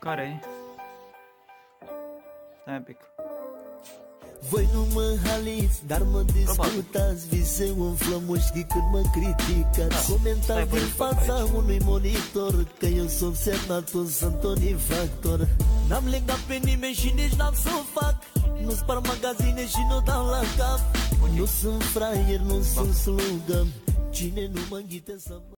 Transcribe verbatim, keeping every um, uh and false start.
Care-i? Stai un pic. Voi nu mă haliți, dar mă discutați. Viseu umflă mușchii când mă criticați. Da. Comentați din fața aici unui monitor că eu sunt semnatul, sunt un infractor. N-am legat pe nimeni și nici n-am să o fac. Nu spar magazine și nu dau la cap. Nu sunt fraier, nu sunt slugă. Cine nu mă înghite să mă...